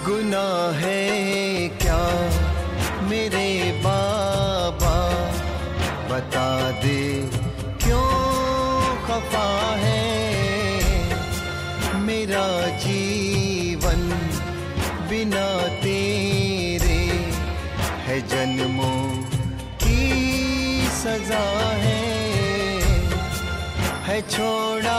गुनाह है क्या मेरे बाबा, बता दे क्यों खफा है। मेरा जीवन बिना तेरे है जन्मों की सजा है छोड़ा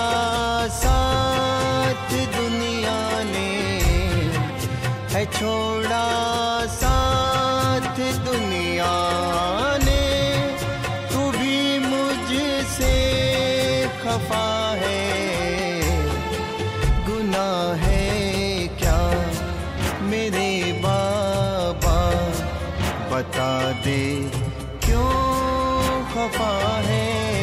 साथ दुनिया ने, है छोड़ा साथ दुनिया ने। तू भी मुझसे खफा है, गुनाह है क्या मेरे बाबा, बता दे क्यों खफा है।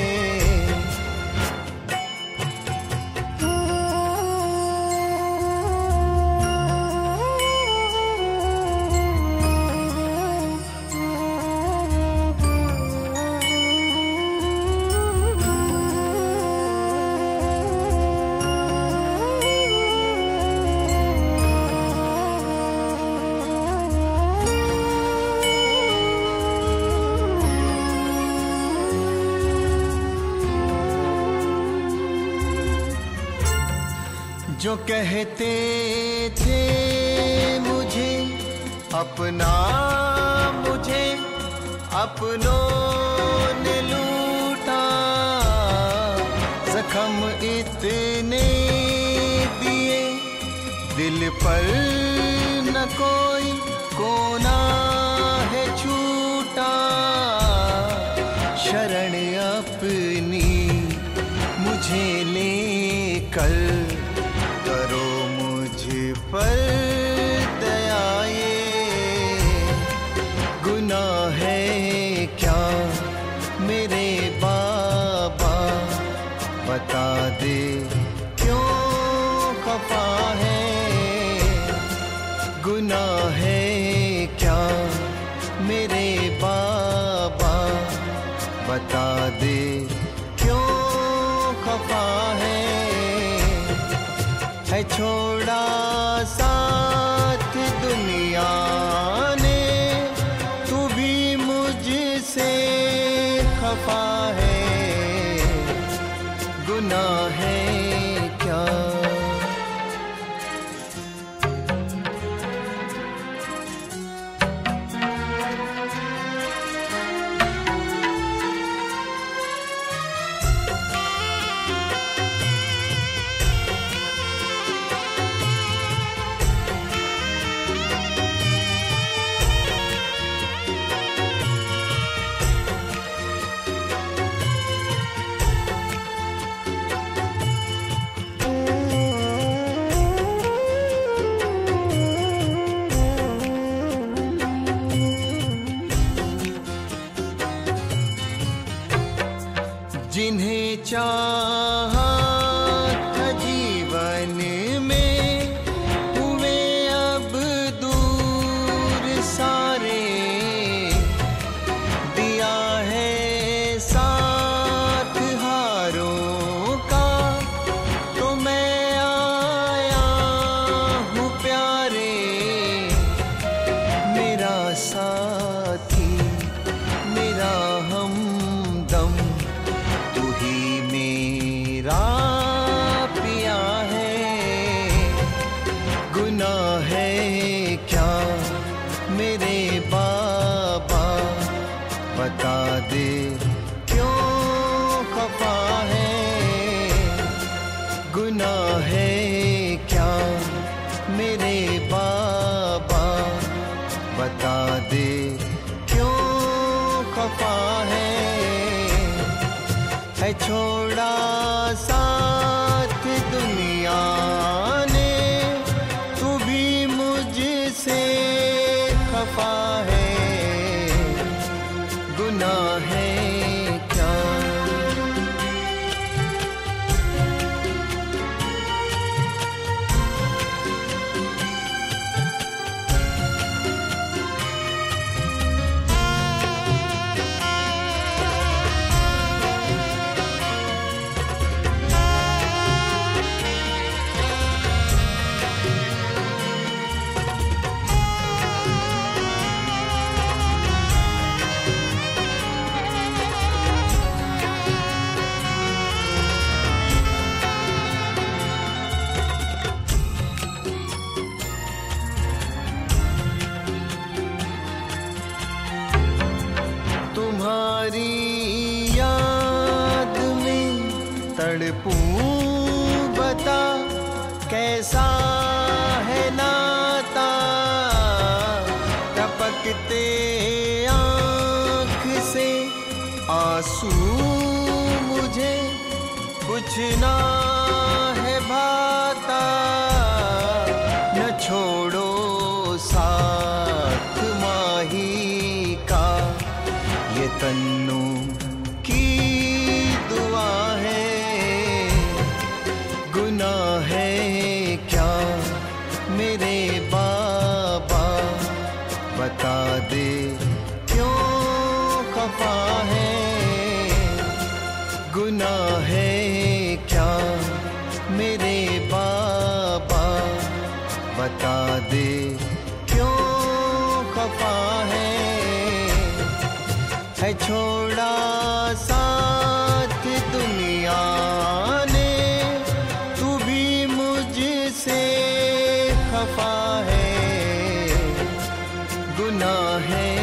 जो कहते थे मुझे अपना, मुझे अपनों ने लूटा। जख्म इतने दिए दिल पर न कोई कोना है छूटा। शरण अपनी मुझे लेकर करो मुझ पर दया, ये गुनाह है क्या मेरे बाबा, बता दे क्यों खफा है। गुनाह है क्या मेरे बाबा, बता दे क्यों खफा है छोड़ा साथ दुनिया ने। तू भी मुझसे खफा है, गुनाह है क्या। जिन्हें चाहा था जीवन में हुए अब दूर सारे। दिया है साथ हारों का तो मैं आया हूँ प्यारे। मेरा साथी मेरा हमदम तू ही मेरा पिया है। गुनाह है क्या मेरे बाबा, बता दे क्यों खफा है। गुनाह है क्या मेरे बाबा, बता दे क्यों खफा है छोड़ा साथ दुनिया ने। तू भी मुझसे खफा है, गुनाह है क्या। तुम्हारी याद में तड़पूं, बता कैसा है नाता। टपकते आँख से आंसू मुझे कुछ ना है भाता। न छोड़ो साथ माही का, ये तन्नू की दुआ है। गुनाह है क्या मेरे बाबा, बता दे क्यों खफा है। गुनाह है क्या मेरे बाबा, बता दे क्यों खफा है। छोड़ा साथ दुनिया ने, तू भी मुझसे खफा है। गुनाह है